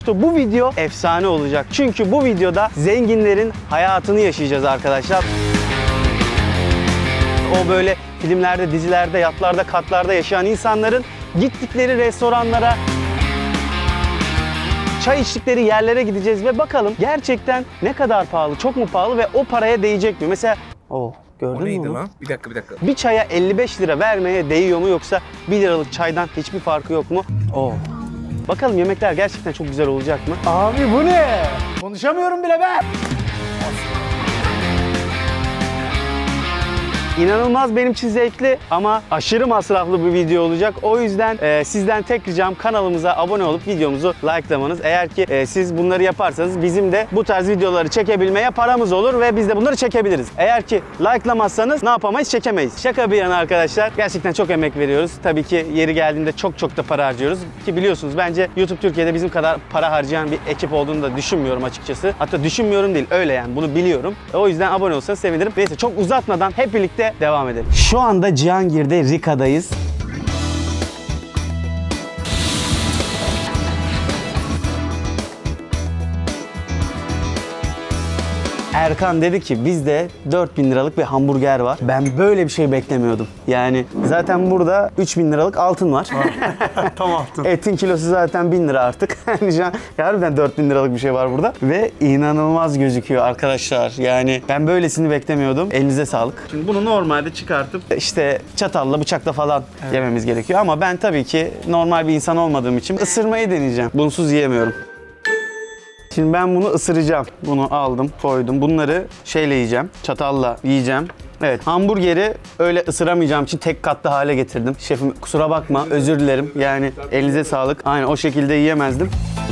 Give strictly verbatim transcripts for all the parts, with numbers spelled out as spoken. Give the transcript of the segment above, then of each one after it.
İşte bu video efsane olacak. Çünkü bu videoda zenginlerin hayatını yaşayacağız arkadaşlar. O böyle filmlerde, dizilerde, yatlarda, katlarda yaşayan insanların gittikleri restoranlara, çay içtikleri yerlere gideceğiz ve bakalım gerçekten ne kadar pahalı, çok mu pahalı ve o paraya değecek mi? Mesela o gördün mü neydi onu? Lan? Bir dakika bir dakika. Bir çaya elli beş lira vermeye değiyor mu yoksa bir liralık çaydan hiçbir farkı yok mu? Oo. Bakalım yemekler gerçekten çok güzel olacak mı? Abi bu ne? Konuşamıyorum bile ben. İnanılmaz benim için zevkli ama aşırı masraflı bir video olacak. O yüzden e, sizden tek ricam kanalımıza abone olup videomuzu likelamanız. Eğer ki e, siz bunları yaparsanız bizim de bu tarz videoları çekebilmeye paramız olur ve biz de bunları çekebiliriz. Eğer ki likelamazsanız ne yapamayız? Çekemeyiz. Şaka bir yana arkadaşlar. Gerçekten çok emek veriyoruz. Tabii ki yeri geldiğinde çok çok da para harcıyoruz. Ki biliyorsunuz bence YouTube Türkiye'de bizim kadar para harcayan bir ekip olduğunu da düşünmüyorum açıkçası. Hatta düşünmüyorum değil, öyle yani, bunu biliyorum. O yüzden abone olsanız sevinirim. Neyse çok uzatmadan hep birlikte devam edelim. Şu anda Cihangir'de Rica'dayız. Erkan dedi ki bizde dört bin liralık bir hamburger var. Ben böyle bir şey beklemiyordum. Yani zaten burada üç bin liralık altın var. Tam altın. Etin kilosu zaten bin lira artık. Yani şu an harbiden dört bin liralık bir şey var burada. Ve inanılmaz gözüküyor arkadaşlar. Yani ben böylesini beklemiyordum. Elinize sağlık. Şimdi bunu normalde çıkartıp işte çatalla bıçakla falan evet. yememiz gerekiyor. Ama ben tabii ki normal bir insan olmadığım için ısırmayı deneyeceğim. Bunsuz yiyemiyorum. Şimdi ben bunu ısıracağım. Bunu aldım, koydum. Bunları şeyle yiyeceğim, çatalla yiyeceğim. Evet, hamburgeri öyle ısıramayacağım için tek katlı hale getirdim. Şefim kusura bakma, özür dilerim. Yani elinize sağlık. Aynen o şekilde yiyemezdim.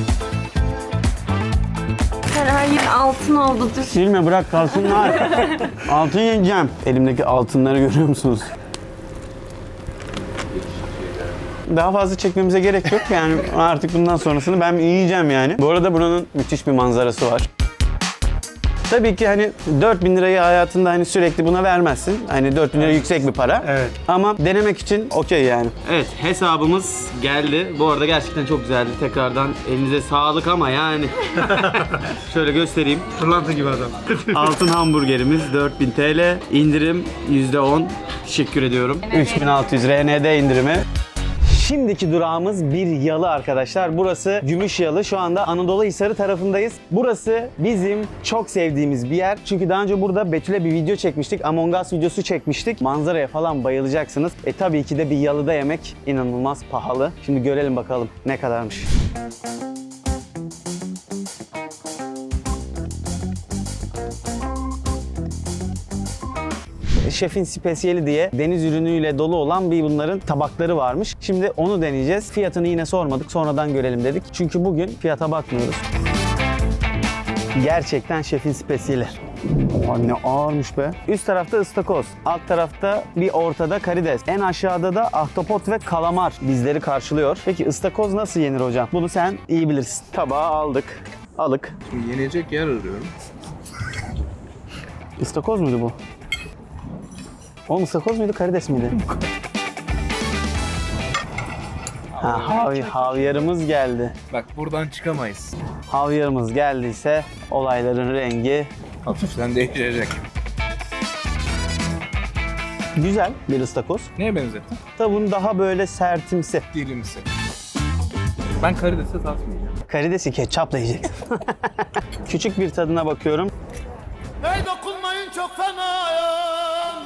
Her yer altın oldu. Silme, bırak kalsınlar. Altın yiyeceğim. Elimdeki altınları görüyor musunuz? Daha fazla çekmemize gerek yok yani artık bundan sonrasını ben yiyeceğim yani. Bu arada buranın müthiş bir manzarası var. Tabii ki hani dört bin lirayı hayatında hani sürekli buna vermezsin. Hani dört bin lira yüksek bir para. Evet. Ama denemek için okey yani. Evet, hesabımız geldi. Bu arada gerçekten çok güzeldi. Tekrardan elinize sağlık ama yani. Şöyle göstereyim. Pırlanta gibi adam. Altın hamburgerimiz dört bin TL. İndirim yüzde on. Teşekkür ediyorum. üç bin altı yüz R N D indirimi. Şimdiki durağımız bir yalı arkadaşlar. Burası Gümüşyalı. Şu anda Anadolu Hisarı tarafındayız. Burası bizim çok sevdiğimiz bir yer. Çünkü daha önce burada Betül'e bir video çekmiştik. Among Us videosu çekmiştik. Manzaraya falan bayılacaksınız. E tabii ki de bir yalıda yemek inanılmaz pahalı. Şimdi görelim bakalım ne kadarmış. Şefin spesiyeli diye deniz ürünüyle dolu olan bir bunların tabakları varmış. Şimdi onu deneyeceğiz. Fiyatını yine sormadık. Sonradan görelim dedik. Çünkü bugün fiyata bakmıyoruz. Gerçekten şefin spesiyeli. Ay ne ağırmış be. Üst tarafta ıstakoz. Alt tarafta bir ortada karides. En aşağıda da ahtapot ve kalamar bizleri karşılıyor. Peki ıstakoz nasıl yenir hocam? Bunu sen iyi bilirsin. Tabağı aldık. Alık. Şimdi yenecek yer arıyorum. Istakoz muydu bu? Oğlum ıstakoz muydu, karides miydi? Ha, hav havyarımız geldi. Bak buradan çıkamayız. Havyarımız geldiyse olayların rengi Hafiften değişecek. güzel bir ıstakoz. Neye benzettin? Tabii bunun daha böyle sertimsi. Dilimsi. Ben karidesi tatmayacağım. Karidesi ketçapla yiyeceksin. Küçük bir tadına bakıyorum. Hey dokunmayın çok fenayım.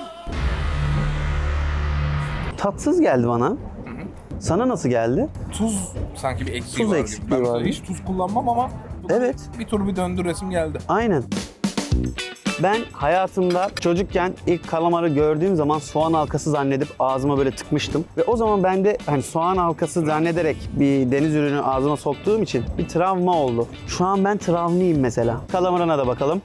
Tatsız geldi bana. Hı hı. Sana nasıl geldi? Tuz sanki bir eksiği Tuz var eksikliği gibi. Ben var. hiç tuz kullanmam ama Evet. bir tur bir döndür resim geldi. Aynen. Ben hayatımda çocukken ilk kalamarı gördüğüm zaman soğan halkası zannedip ağzıma böyle tıkmıştım. Ve o zaman ben de hani soğan halkası zannederek bir deniz ürünü ağzıma soktuğum için bir travma oldu. Şu an ben travmiyim mesela. Kalamarına da bakalım.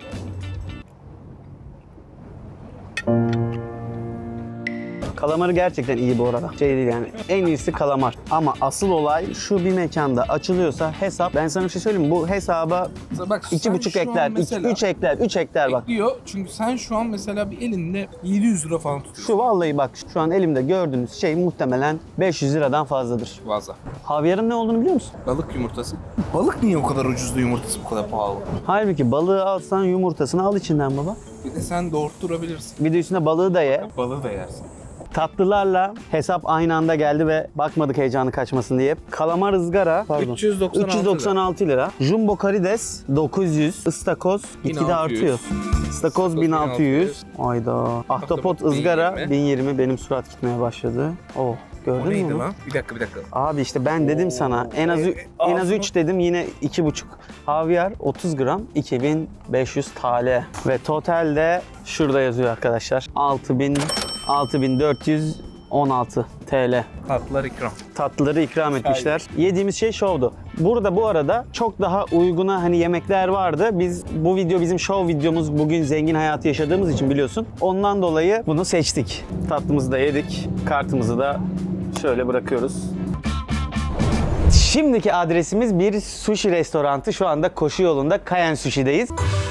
Kalamarı gerçekten iyi bu arada. Şey değil yani. En iyisi kalamar. Ama asıl olay şu: bir mekanda açılıyorsa hesap. Ben sana bir şey söyleyeyim mi? Bu hesaba Bak, iki sen buçuk şu an ekler, mesela- üç ekler, üç ekler bak. Diyor çünkü sen şu an mesela bir elinde yedi yüz lira falan tutuyorsun. Şu vallahi bak, şu an elimde gördüğünüz şey muhtemelen beş yüz liradan fazladır. Fazla. Havyarın ne olduğunu biliyor musun? Balık yumurtası. Balık niye o kadar ucuzdu, yumurtası bu kadar pahalı? Halbuki balığı alsan yumurtasını al içinden baba. Bir de sen doğurtturabilirsin. Bir de üstüne balığı da ye. Balığı da yersin. Tatlılarla hesap aynı anda geldi ve bakmadık heyecanı kaçmasın diye. Kalamar ızgara pardon. üç yüz doksan altı üç yüz doksan altı lira. Jumbo karides dokuz yüz. Istakoz gitgide bin altı yüz. artıyor. Istakoz bin altı yüz. Ayda. Ahtapot Ahtapot ızgara bin yirmi. bin yirmi. Benim surat gitmeye başladı. Oh. O Gördün mü neydi onu? lan? Bir dakika bir dakika. Abi işte ben dedim sana en az ü- en az üç dedim, yine iki buçuk. Havyar otuz gram iki bin beş yüz T L ve totalde şurada yazıyor arkadaşlar. altı bin altı bin dört yüz on altı T L. Tatlılar ikram. Tatlıları ikram etmişler. Yediğimiz şey şovdu. Burada bu arada çok daha uyguna hani yemekler vardı. Biz bu video bizim şov videomuz, bugün zengin hayatı yaşadığımız için biliyorsun. Ondan dolayı bunu seçtik. Tatlımızı da yedik. Kartımızı da şöyle bırakıyoruz. Şimdiki adresimiz bir sushi restoranı. Şu anda koşu yolunda Kayen Sushi'deyiz.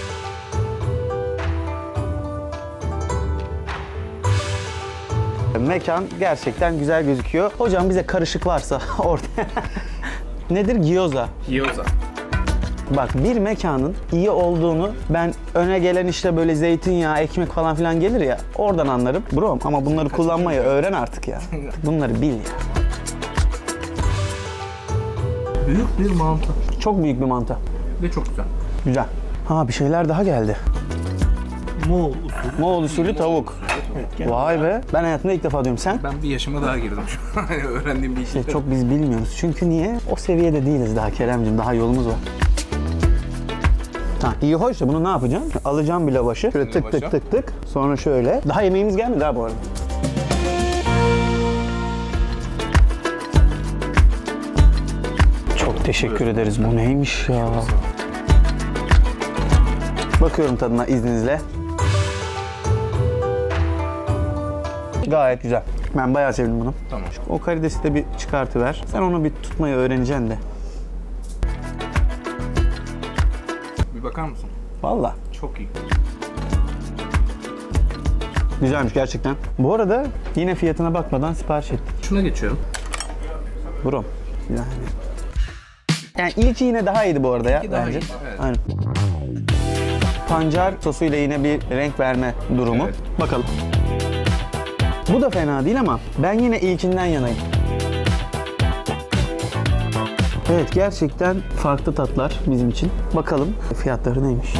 Mekan gerçekten güzel gözüküyor. Hocam bize karışık varsa orada. Nedir? Gyoza. Gyoza. Bak, bir mekanın iyi olduğunu ben öne gelen işte böyle zeytinyağı, ekmek falan filan gelir ya, oradan anlarım. Bro ama bunları kullanmayı öğren artık ya. Bunları bil ya. Büyük bir mantı. Çok büyük bir mantı. Ve çok güzel. Güzel. Ha, bir şeyler daha geldi. Moğol usulü. Moğol usulü tavuk. Vay be. Ben hayatımda ilk defa diyorum. Sen? Ben bir yaşıma daha girdim şu an. Öğrendiğim bir şey. Çok biz bilmiyoruz. Çünkü niye? O seviyede değiliz daha Kerem'cim. Daha yolumuz var. Ha, iyi hoş da bunu ne yapacağım? Alacağım bir lavaşı. Şöyle tık tık tık tık. Sonra şöyle. Daha yemeğimiz gelmedi ha bu arada. Çok teşekkür ederiz. Bu neymiş ya? Bakıyorum tadına izninizle. Gayet güzel. Ben bayağı sevdim bunu. Tamam. O karidesi de bir çıkartıver. Sen onu bir tutmayı öğreneceksin de. Bir bakar mısın? Vallahi. Çok iyi. Güzelmiş gerçekten. Bu arada yine fiyatına bakmadan sipariş ettik. Şuna geçiyorum. Bro. Yani. Yani ilki yine daha iyiydi bu arada ya İlki daha bence. iyi, evet. Aynen. Pancar sosuyla yine bir renk verme durumu. Evet. Bakalım. Bu da fena değil ama ben yine ilkinden yanayım. Evet, gerçekten farklı tatlar bizim için. Bakalım fiyatları neymiş.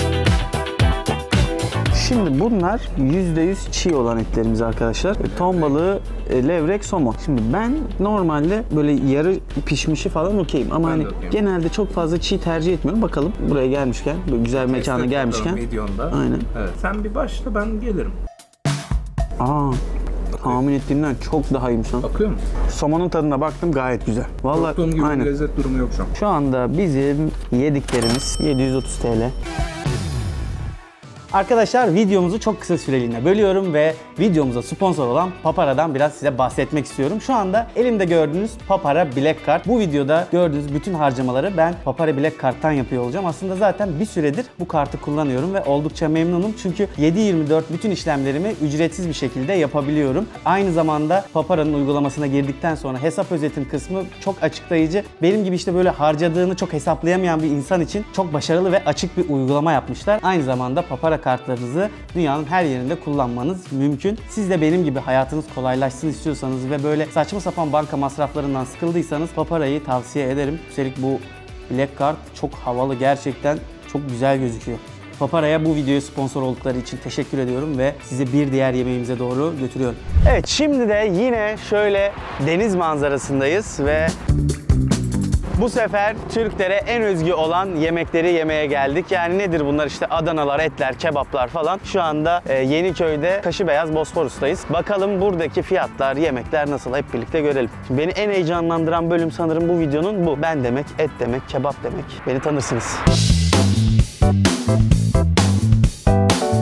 Şimdi bunlar yüzde yüz çiğ olan etlerimiz arkadaşlar. Ton balığı, e, levrek, somon. Şimdi ben normalde böyle yarı pişmişi falan okeyim ama Ben hani de okeyim. genelde çok fazla çiğ tercih etmiyorum. Bakalım buraya gelmişken, böyle güzel mekana Destek gelmişken. bakalım Videonda. Aynen. Evet. Sen bir başla, ben gelirim. Aa, tahmin ettiğimden çok daha iyiymiş lan. Bakıyor musun? Somonun tadına baktım, gayet güzel. Vallahi Korktuğum gibi aynen. bir lezzet durumu yok şu an. Şu anda bizim yediklerimiz yedi yüz otuz T L. Arkadaşlar, videomuzu çok kısa süreliğine bölüyorum ve videomuza sponsor olan Papara'dan biraz size bahsetmek istiyorum. Şu anda elimde gördüğünüz Papara Black Card. Bu videoda gördüğünüz bütün harcamaları ben Papara Black Card'tan yapıyor olacağım. Aslında zaten bir süredir bu kartı kullanıyorum ve oldukça memnunum. Çünkü yedi yirmi dört bütün işlemlerimi ücretsiz bir şekilde yapabiliyorum. Aynı zamanda Papara'nın uygulamasına girdikten sonra hesap özetim kısmı çok açıklayıcı. Benim gibi işte böyle harcadığını çok hesaplayamayan bir insan için çok başarılı ve açık bir uygulama yapmışlar. Aynı zamanda Papara kartlarınızı dünyanın her yerinde kullanmanız mümkün. Siz de benim gibi hayatınız kolaylaşsın istiyorsanız ve böyle saçma sapan banka masraflarından sıkıldıysanız Papara'yı tavsiye ederim. Üstelik bu Black Card çok havalı, gerçekten çok güzel gözüküyor. Papara'ya bu videoya sponsor oldukları için teşekkür ediyorum ve sizi bir diğer yemeğimize doğru götürüyorum. Evet, şimdi de yine şöyle deniz manzarasındayız ve bu sefer Türklere en özgü olan yemekleri yemeye geldik. Yani nedir bunlar? İşte Adanalar, etler, kebaplar falan. Şu anda e, Yeniköy'de Kaşıbeyaz Bosporus'tayız. Bakalım buradaki fiyatlar, yemekler nasıl? Hep birlikte görelim. Şimdi beni en heyecanlandıran bölüm sanırım bu videonun bu. Ben demek, et demek, kebap demek. Beni tanırsınız. Evet,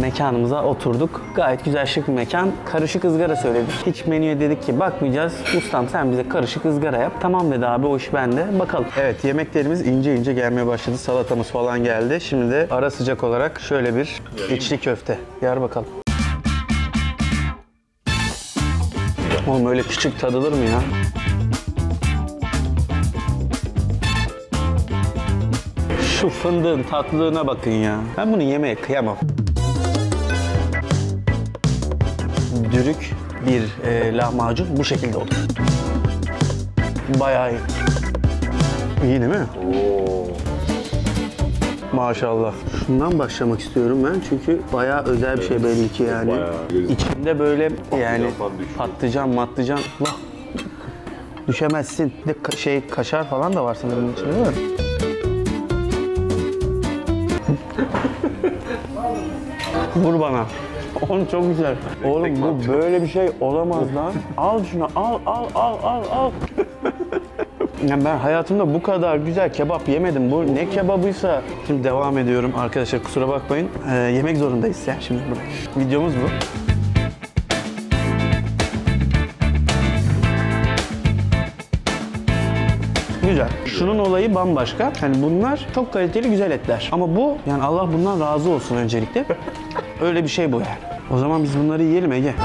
mekanımıza oturduk. Gayet güzel, şık bir mekan. Karışık ızgara söyledik. Hiç menüye dedik ki bakmayacağız. Ustam sen bize karışık ızgara yap. Tamam dedi abi, o iş bende. Bakalım. Evet, yemeklerimiz ince ince gelmeye başladı. Salatamız falan geldi. Şimdi de ara sıcak olarak şöyle bir içli köfte. Yer bakalım. Oğlum öyle küçük tadılır mı ya? Şu fındığın tatlılığına bakın ya. Ben bunu yemeye kıyamam. Dürük bir e, lahmacun bu şekilde olur. Bayağı iyi. İyi değil mi? Oo. Maşallah. Şundan başlamak istiyorum ben çünkü bayağı özel bir şey belli ki yani. İçinde böyle yani patlıcan matlıcan. Vah. Düşemezsin. Bir de ka- şey kaşar falan da var sanırım içinde, değil mi? Vur bana. Oğlum çok güzel. Oğlum bu böyle bir şey olamaz lan. Al şunu, al al al al al. Yani ben hayatımda bu kadar güzel kebap yemedim. Bu ne kebabıysa. Şimdi devam ediyorum arkadaşlar, kusura bakmayın. Ee, yemek zorundayız ya şimdi burada. Videomuz bu. Güzel. Şunun olayı bambaşka. Yani bunlar çok kaliteli güzel etler. Ama bu yani Allah bundan razı olsun öncelikle. Öyle bir şey bu yani. O zaman biz bunları yiyelim Ege.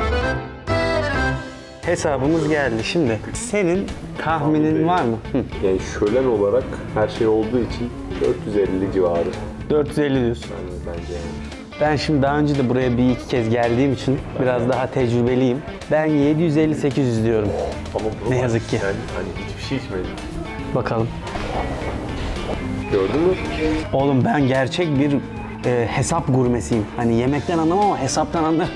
Hesabımız geldi. Şimdi senin tahminin var mı? Hı. Yani şölen olarak her şey olduğu için dört yüz elli civarı. dört yüz elli diyorsun. Yani bence yani. Ben şimdi daha önce de buraya bir iki kez geldiğim için biraz daha tecrübeliyim. Ben yedi yüz elli sekiz yüz diyorum. Ama bro, Ne yazık ki. Yani hani hiçbir şey içmedim. Bakalım. Gördün mü? Oğlum ben gerçek bir e, hesap gurmesiyim. Hani yemekten anlamam ama hesaptan anlarım.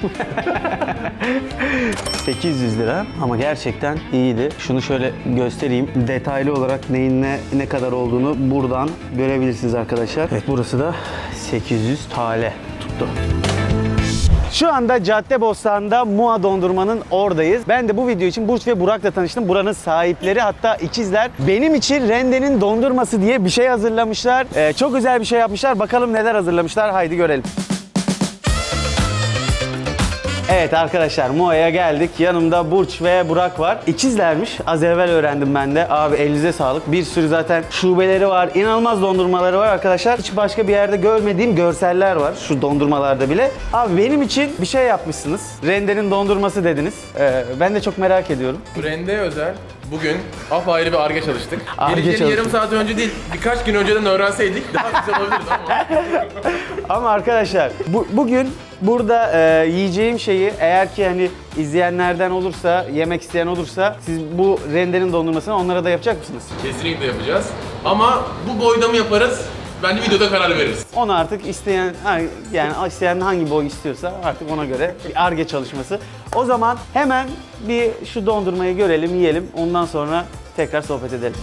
sekiz yüz lira ama gerçekten iyiydi. Şunu şöyle göstereyim. Detaylı olarak neyin ne, ne kadar olduğunu buradan görebilirsiniz arkadaşlar. Evet, burası da sekiz yüz T L tuttu. Şu anda Caddebostan'da Mua Dondurma'nın oradayız. Ben de bu video için Burç ve Burak'la tanıştım. Buranın sahipleri, hatta ikizler. Benim için Rende'nin dondurması diye bir şey hazırlamışlar. Ee, çok özel bir şey yapmışlar. Bakalım neler hazırlamışlar. Haydi görelim. Evet arkadaşlar, Mua'ya geldik. Yanımda Burç ve Burak var. İkizlermiş. Az evvel öğrendim ben de. Abi elinize sağlık. Bir sürü zaten şubeleri var. İnanılmaz dondurmaları var arkadaşlar. Hiç başka bir yerde görmediğim görseller var şu dondurmalarda bile. Abi benim için bir şey yapmışsınız. Rende'nin dondurması dediniz. Ee, ben de çok merak ediyorum. Rende özel. Bugün apayrı bir Ar-Ge çalıştık. Ar-Ge Geleceğini çalıştık. yarım saat önce değil, birkaç gün önceden öğrenseydik daha güzel olabilirdi ama. Ama arkadaşlar bu, bugün burada e, yiyeceğim şeyi, eğer ki hani izleyenlerden olursa, yemek isteyen olursa, siz bu Rende'nin dondurmasını onlara da yapacak mısınız? Kesinlikle yapacağız. Ama bu boyda mı yaparız? Bence videoda karar veririz. Onu artık isteyen, yani isteyen hangi boy istiyorsa artık ona göre bir Ar-Ge çalışması. O zaman hemen bir şu dondurmayı görelim, yiyelim. Ondan sonra tekrar sohbet edelim.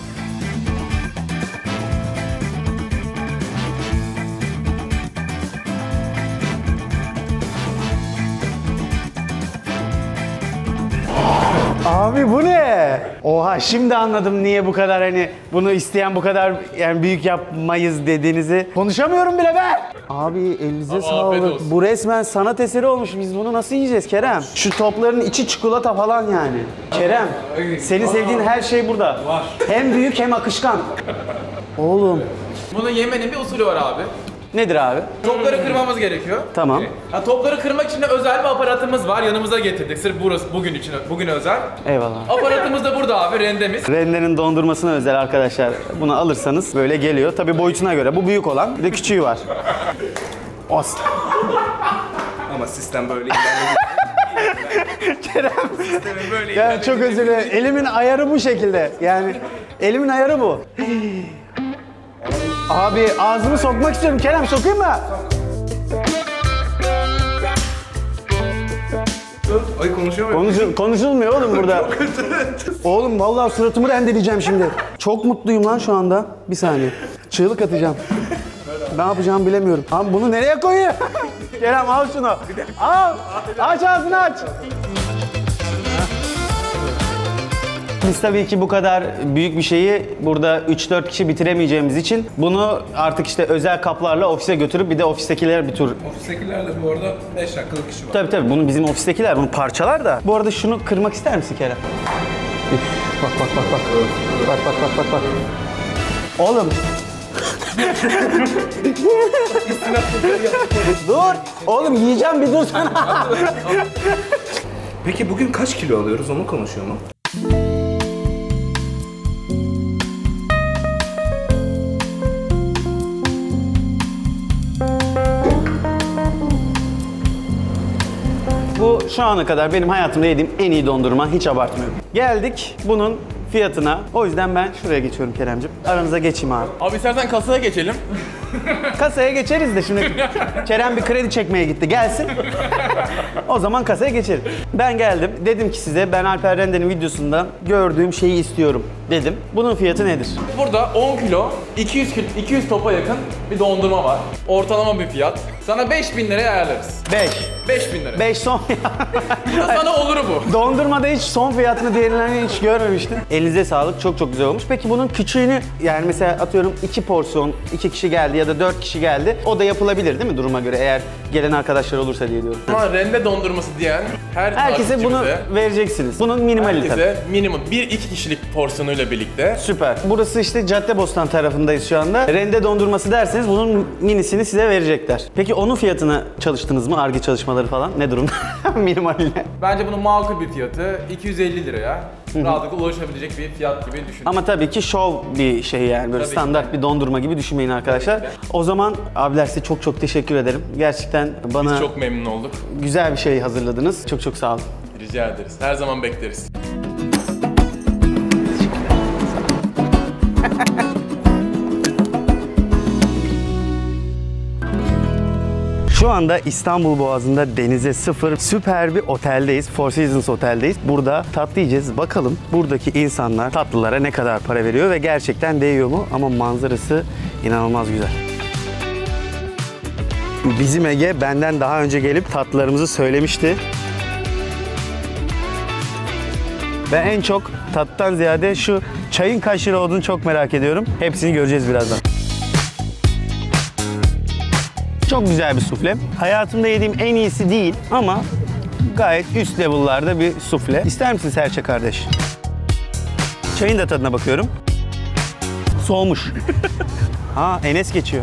Abi bu ne? Oha, şimdi anladım niye bu kadar hani bunu isteyen bu kadar yani büyük yapmayız dediğinizi. Konuşamıyorum bile ben. Abi elinize Ama afiyet sağlık. olsun. Bu resmen sanat eseri olmuş. Biz bunu nasıl yiyeceğiz Kerem? Şu topların içi çikolata falan yani. Kerem, senin sevdiğin her şey burada. Var. Hem büyük hem akışkan. Oğlum. Bunun yemenin bir usulü var abi. Nedir abi? Topları kırmamız gerekiyor. Tamam. Ha, topları kırmak için de özel bir aparatımız var. Yanımıza getirdik. Sırf burası bugün için, bugün özel. Eyvallah. Aparatımız da burada abi, rendemiz. Rende'nin dondurmasına özel arkadaşlar. Bunu alırsanız böyle geliyor. Tabii boyutuna göre. Bu büyük olan, bir de küçüğü var. Os. Ama sistem böyle ilerledi. Kerem. Sistemin böyle Ya ilerledi. çok özür dilerim. Elimin ayarı bu şekilde. Yani elimin ayarı bu. Abi ağzımı sokmak istiyorum. Kerem, sokayım mı? Ay konuşuyor muyum? Konuşul konuşulmuyor oğlum burada. Oğlum vallahi suratımı rendeleyeceğim şimdi. Çok mutluyum lan şu anda. Bir saniye. Çığlık atacağım. Ne yapacağımı bilemiyorum. Abi bunu nereye koyayım? Kerem al şunu. Al. Aç ağzını aç. Biz tabii ki bu kadar büyük bir şeyi burada üç dört kişi bitiremeyeceğimiz için bunu artık işte özel kaplarla ofise götürüp bir de ofistekiler bir tur. Ofistekilerle bu arada beş dakikalık işi var. Tabii tabii bunu bizim ofistekiler bunu parçalar da. Bu arada şunu kırmak ister misin Kerem? Üf, bak bak bak bak. Bak bak bak bak bak. Oğlum. Dur. Oğlum yiyeceğim bir dur sana. Peki bugün kaç kilo alıyoruz onu konuşuyor mu? Bu şu ana kadar benim hayatımda yediğim en iyi dondurma, hiç abartmıyorum. Geldik bunun fiyatına. O yüzden ben şuraya geçiyorum Keremciğim. Aranıza geçeyim abi. Abi istersen kasaya geçelim. Kasaya geçeriz de şimdi Kerem bir kredi çekmeye gitti. Gelsin. O zaman kasaya geçelim. Ben geldim. Dedim ki size ben Alper Rende'nin videosundan gördüğüm şeyi istiyorum dedim. Bunun fiyatı nedir? Burada on kilo, iki yüz kilo, iki yüz topa yakın bir dondurma var. Ortalama bir fiyat. Sana beş bin liraya ayarlarız. beş. beş bin lira. beş son Sana olur bu. Dondurmada hiç son fiyatını diğerlerini hiç görmemiştim. Elinize sağlık. Çok çok güzel olmuş. Peki bunun küçüğünü yani mesela atıyorum iki porsiyon, iki kişi geldi ya da dört kişi geldi. O da yapılabilir değil mi duruma göre eğer gelen arkadaşlar olursa diye diyorum. Ama rende dondurması diyen her Herkese bunu takipçimize, vereceksiniz. Bunun minimali tabii. herkese minimum bir iki kişilik porsiyonuyla birlikte. Süper. Burası işte Caddebostan tarafındayız şu anda. Rende dondurması derseniz bunun minisini size verecekler. Peki onun fiyatına çalıştınız mı? Ar-Ge çalışmaları falan ne durumda? Minimaliyle. Bence bunun makul bir fiyatı iki yüz elli liraya rahatlıkla ulaşabilecek bir fiyat gibi düşünün. Ama tabii ki şov bir şey yani böyle Tabii standart ki. bir dondurma gibi düşünmeyin arkadaşlar. O zaman abiler size çok çok teşekkür ederim. Gerçekten bana Biz çok memnun olduk. güzel bir şey hazırladınız. Çok çok sağ olun. Rica ederiz. Her zaman bekleriz. Şu anda İstanbul Boğazı'nda denize sıfır süper bir oteldeyiz. Four Seasons oteldeyiz. Burada tatlı yiyeceğiz. Bakalım buradaki insanlar tatlılara ne kadar para veriyor ve gerçekten değiyor mu? Ama manzarası inanılmaz güzel. Bizim Ege benden daha önce gelip tatlılarımızı söylemişti. Ben en çok tatlıdan ziyade şu çayın kaç lira olduğunu çok merak ediyorum. Hepsini göreceğiz birazdan. Çok güzel bir sufle. Hayatımda yediğim en iyisi değil ama gayet üst level'larda bir sufle. İster misin Serçe kardeş? Çayın da tadına bakıyorum. Soğumuş. Ha, Enes geçiyor.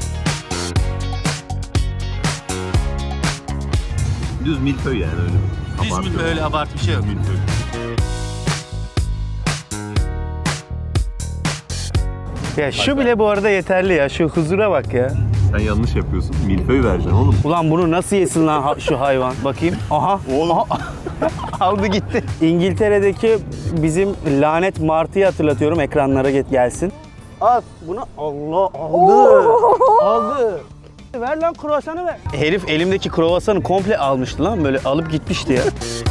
Düz milföy yani öyle. Düz milföy, öyle abartı bir şey yok. Milföy. Ya şu bile bu arada yeterli ya. Şu huzura bak ya. Sen yanlış yapıyorsun. Milföy vereceksin oğlum. Ulan bunu nasıl yesin lan ha- şu hayvan? Bakayım. Aha. Oğlum. Aha. Aldı gitti. İngiltere'deki bizim lanet martıyı hatırlatıyorum. Ekranlara get gelsin. Al bunu. Allah aldı. Aldı. Ver lan kruvasanı ver. Herif elimdeki kruvasanı komple almıştı lan. Böyle alıp gitmişti ya.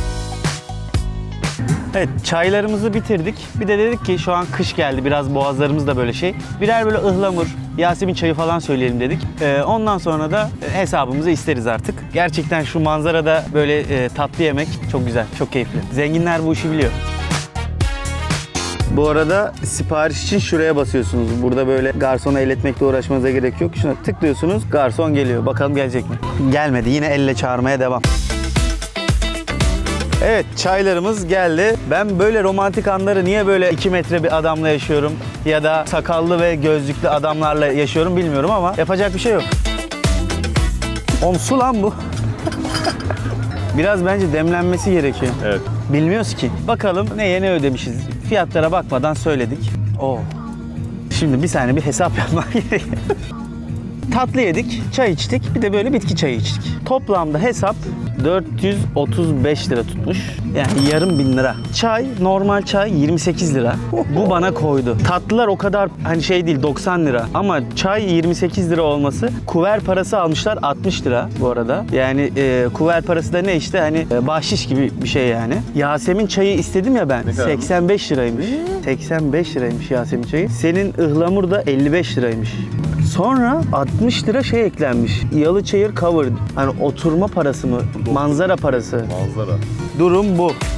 Evet, çaylarımızı bitirdik. Bir de dedik ki şu an kış geldi, biraz boğazlarımız da böyle şey. Birer böyle ıhlamur, Yasemin çayı falan söyleyelim dedik. Ee, ondan sonra da hesabımızı isteriz artık. Gerçekten şu manzarada böyle e, tatlı yemek çok güzel, çok keyifli. Zenginler bu işi biliyor. Bu arada sipariş için şuraya basıyorsunuz. Burada böyle garsona elletmekle uğraşmanıza gerek yok. Şuna tıklıyorsunuz, garson geliyor. Bakalım gelecek mi? Gelmedi, yine elle çağırmaya devam. Evet, çaylarımız geldi. Ben böyle romantik anları niye böyle iki metre bir adamla yaşıyorum ya da sakallı ve gözlüklü adamlarla yaşıyorum bilmiyorum ama yapacak bir şey yok. Oğlum su lan bu. Biraz bence demlenmesi gerekiyor. Evet. Bilmiyoruz ki. Bakalım neye ne ödemişiz. Fiyatlara bakmadan söyledik. Oo. Şimdi bir saniye bir hesap yapmak gerekiyor. Tatlı yedik, çay içtik, bir de böyle bitki çayı içtik. Toplamda hesap dört yüz otuz beş lira tutmuş. Yani yarım bin lira. Çay, normal çay yirmi sekiz lira. Bu bana koydu. Tatlılar o kadar hani şey değil doksan lira. Ama çay yirmi sekiz lira olması. Kuver parası almışlar altmış lira bu arada. Yani e, kuver parası da ne işte hani e, bahşiş gibi bir şey yani. Yasemin çayı istedim ya ben. seksen beş liraymış. seksen beş liraymış Yasemin çayı. Senin ıhlamur da elli beş liraymış. Sonra altmış lira şey eklenmiş. Yalıçayır covered. Hani oturma parası mı? Manzara parası. Manzara. Durum bu.